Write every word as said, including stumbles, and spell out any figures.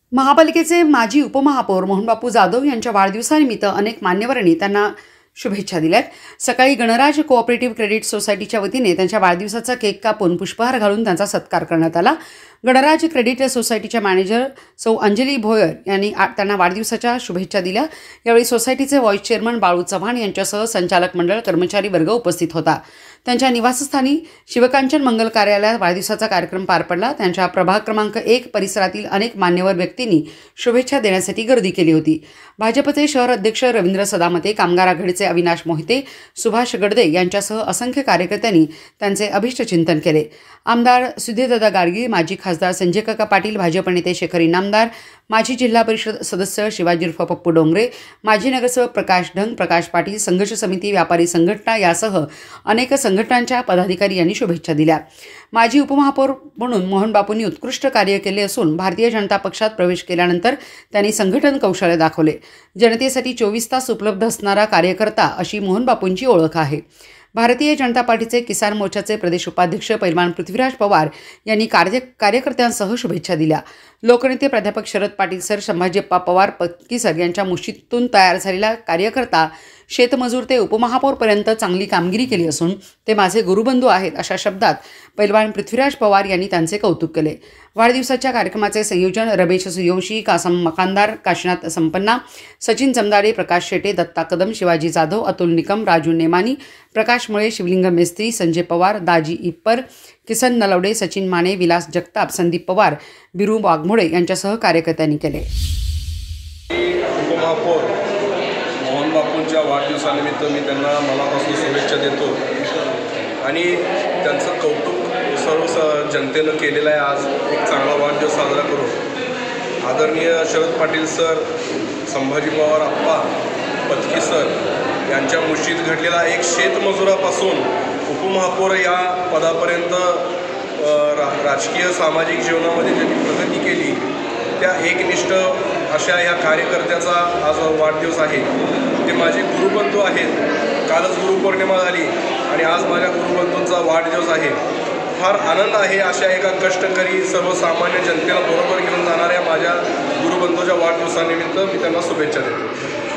महापालिकेचे माजी उपमहापौर मोहनबापू जाधव यांच्या वाढदिवसानिमित्त अनेक मान्यवरांनी त्यांना शुभेच्छा दिल्यात। सकाळी गणराज कोऑपरेटिव्ह क्रेडिट सोसायटीच्या वतीने त्यांच्या वाढदिवसाचा केक कापून पुष्पहार घालून त्यांचा सत्कार करण्यात आला। गणराज क्रेडिट सोसायटीच्या मॅनेजर सौ अंजली भोयर यांनी त्यांना वाढदिवसाच्या शुभेच्छा दिल्या। यावेळी सोसायटीचे व्हाईस चेअरमन बाळू चव्हाण यांच्यासह संचालक मंडळ कर्मचारी वर्ग उपस्थित होता। त्यांच्या निवासस्थानी शिवकांचन मंगल कार्यालयात वाढदिवसाचा कार्यक्रम पार पडला। त्यांच्या प्रभाग क्रमांक एक परिसरातील अनेक मान्यवर व्यक्तींनी शुभेच्छा देण्यासाठी गर्दी केली होती। भाजपचे शहर अध्यक्ष रवींद्र सदामते, कामगार आघाडीचे अविनाश मोहिते, सुभाष गडदे यांच्यासह असंख्य कार्यकर्त्यांनी त्यांचे अभिष्टचिंतन केले। आमदार सुधीरदादा गाडगीळ, माजी खासदार संजय काका पाटील, भाजप नेते शेखर इनामदार, माजी जिल्हा परिषद सदस्य शिवाजी उर्फ पप्पू डोंगरे, माजी नगरसेवक प्रकाश ढंग, प्रकाश पाटील, संघर्ष समिती, व्यापारी संघटना यासह अनेक संघटनांच्या पदाधिकारी यांनी शुभेच्छा दिल्या। माजी उपमहापौर म्हणून मोहनबापूंनी उत्कृष्ट कार्य केले असून भारतीय जनता पक्षात प्रवेश केल्यानंतर त्यांनी संघटन कौशल्य दाखवले। जनतेसाठी चोवीस तास उपलब्ध असणारा कार्यकर्ता अशी मोहनबापूंची ओळख आहे। भारतीय जनता पार्टीचे किसान मोर्चाचे प्रदेश उपाध्यक्ष पैलवान पृथ्वीराज पवार यांनी कार्य कार्यकर्त्यांसह शुभेच्छा दिल्या। लोकनेते प्राध्यापक शरद पाटील सर, संभाजीप्पा पवार पत्की सर यांच्या मुशीतून तयार झालेला कार्यकर्ता शेतमजूर ते उपमहापौरपर्यंत चांगली कामगिरी केली असून ते माझे गुरुबंधू आहेत अशा शब्दात पैलवान पृथ्वीराज पवार यांनी त्यांचे कौतुक केले। वाढदिवसाच्या कार्यक्रमाचे संयोजन रमेश सूर्यवंशी, कासम मकानदार, काशीनाथ संपन्ना, सचिन जमदारे, प्रकाश शेटे, दत्ता कदम, शिवाजी जाधव, अतुल निकम, राजू नेमानी, प्रकाश मुळे, शिवलिंग मेस्त्री, संजय पवार, दाजी इप्पर, किसन नलवडे, सचिन माने, विलास जगताप, संदीप पवार, बिरू वाघमोडे यांच्यासह कार्यकर्त्यांनी केले। उपमहापौर मोहनबापूंच्या वाढदिवसानिमित्त मी त्यांना मनापासून शुभेच्छा देतो आणि त्यांचं कौतुक सर्व जनतेनं केलेलं आहे। आज एक चांगला वाढदिवस साजरा करू। आदरणीय शरद पाटील सर, संभाजी पवार आप्पा, पत्की सर यांच्या मुशीत घडलेला एक शेतमजुरापासून उपमहापौर या पदापर्यंत रा राजकीय सामाजिक जीवनामध्ये ज्यांनी प्रगती केली त्या एकनिष्ठ अशा ह्या कार्यकर्त्याचा आज वाढदिवस आहे। ते माझे गुरुबंधू आहेत। कालच गुरुपौर्णिमा झाली आणि आज माझ्या गुरुबंधूंचा वाढदिवस आहे। फार आनंद आहे अशा एका कष्टकरी सर्वसामान्य जनतेला बरोबर घेऊन जाणाऱ्या माझ्या गुरुबंधूच्या वाढदिवसानिमित्त मी त्यांना शुभेच्छा देतो।